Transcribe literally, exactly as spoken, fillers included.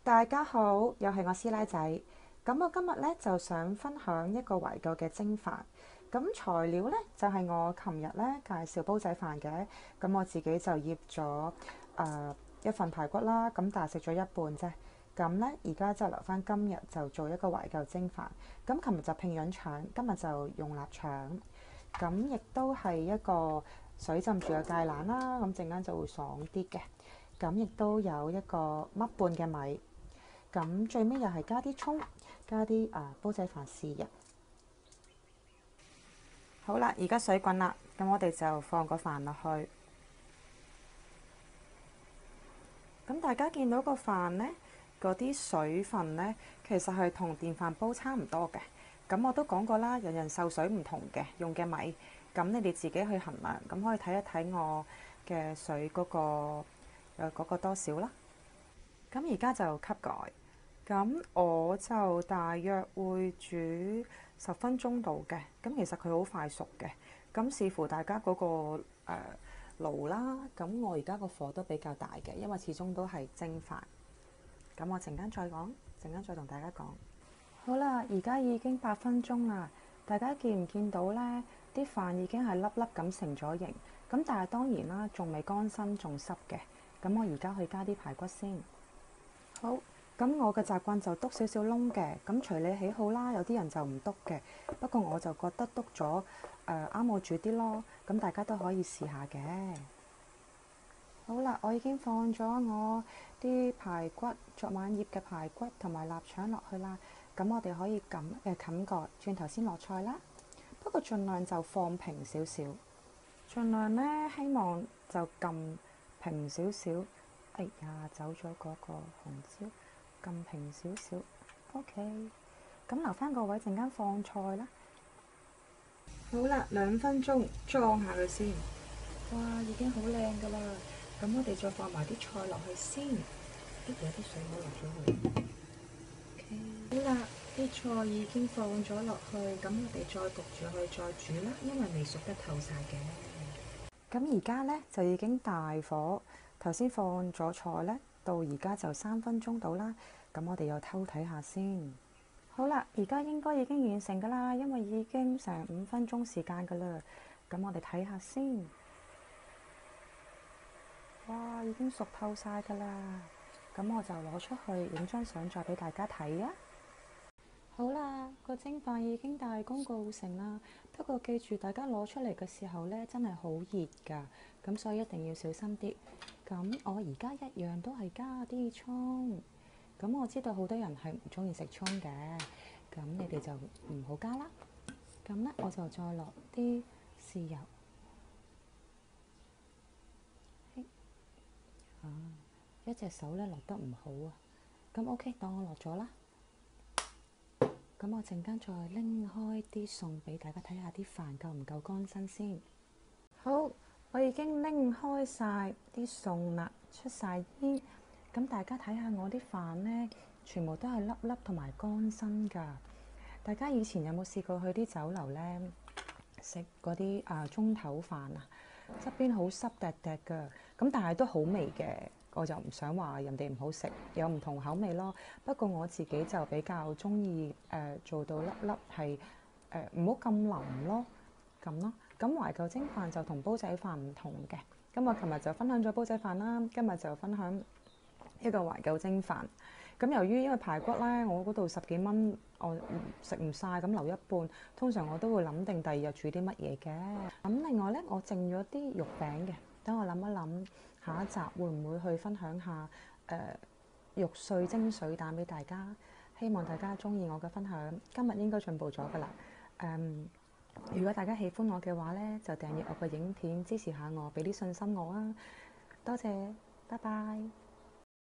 大家好，又係我師奶仔。咁我今日咧就想分享一個懷舊嘅蒸飯。咁材料咧就係、是、我琴日咧介紹煲仔飯嘅。咁我自己就醃咗誒一份排骨啦，咁但係食咗一半啫。咁咧而家就留翻今日就做一個懷舊蒸飯。咁琴日就拼咗腸，今日就用臘腸。咁亦都係一個水浸住嘅芥蘭啦，咁陣間就會爽啲嘅。咁亦都有一個乜半嘅米。咁最尾又係加啲葱，加啲啊煲仔飯豉油。好啦，而家水滾啦，咁我哋就放個飯落去。咁大家見到個飯呢，嗰啲水分呢，其實係同電飯煲差唔多嘅。咁我都講過啦，人人受水唔同嘅，用嘅米，咁你哋自己去衡量，咁可以睇一睇我嘅水嗰個誒嗰個多少啦。咁而家就吸蓋。咁我就大約會煮十分鐘度嘅，咁其實佢好快熟嘅。咁視乎大家嗰、那個誒、呃、爐啦。咁我而家個火都比較大嘅，因為始終都係蒸飯。咁我陣間再講，陣間再同大家講。好啦，而家已經八分鐘啦，大家見唔見到呢？啲飯已經係粒粒咁成咗形，咁但係當然啦，仲未乾身，仲濕嘅。咁我而家去加啲排骨先。好。咁我嘅習慣就篤少少窿嘅，咁隨你喜好啦。有啲人就唔篤嘅，不過我就覺得篤咗誒啱我煮啲咯。咁大家都可以試下嘅。好啦，我已經放咗我啲排骨，昨晚醃嘅排骨同埋臘腸落去啦。咁我哋可以撳誒冚蓋，轉頭先落菜啦。不過盡量就放平少少，盡量呢希望就撳平少少。哎呀，走咗嗰個紅椒。撳平少少 ，OK。咁留翻個位，陣間放菜啦。好啦，兩分鐘裝下佢先。哇，已經好靚噶啦。咁我哋再放埋啲菜落去先。啲有啲水我落咗去。OK。好啦，啲菜已經放咗落去，咁我哋再焗住佢再煮啦，因為未熟得透晒嘅。咁而家呢，就已經大火，頭先放咗菜呢。到而家就三分鐘到啦，咁我哋又偷睇下先。好啦，而家應該已經完成噶啦，因為已經成五分鐘時間噶啦。咁我哋睇下先。哇，已經熟透晒噶啦。咁我就攞出去影張相再俾大家睇啊。好啦，個蒸飯已經大功告成啦。不過記住，大家攞出嚟嘅時候呢，真係好熱㗎，咁所以一定要小心啲。咁我而家一樣都係加啲葱。咁我知道好多人係唔中意食葱嘅，咁你哋就唔好加啦。咁呢，我就再落啲豉油。啊，一隻手呢落得唔好啊。咁 OK，當我落咗啦。咁我陣間再拎開啲餸俾大家睇下，啲飯夠唔夠乾身先。好，我已經拎開晒啲餸啦，出晒煙。咁大家睇下我啲飯呢，全部都係粒粒同埋乾身㗎。大家以前有冇試過去啲酒樓呢，食嗰啲啊中頭飯啊？側邊好濕滴滴㗎，咁但係都好味嘅。我就唔想話人哋唔好食，有唔同口味咯。不過我自己就比較中意誒做到粒粒係誒唔好咁腍咯，咁咯。咁懷舊蒸飯就同煲仔飯唔同嘅。咁我琴日就分享咗煲仔飯啦，今日就分享一個懷舊蒸飯。咁由於因為排骨咧，我嗰度十幾蚊，我食唔晒，咁留一半。通常我都會諗定第二日煮啲乜嘢嘅。咁另外咧，我剩咗啲肉餅嘅，等我諗一諗，下一集會唔會去分享下誒、呃、肉碎蒸水蛋俾大家？希望大家中意我嘅分享。今日應該進步咗㗎啦。誒，如果大家喜歡我嘅話咧，就訂閱我個影片支持下我，俾啲信心我啊！多謝，拜拜。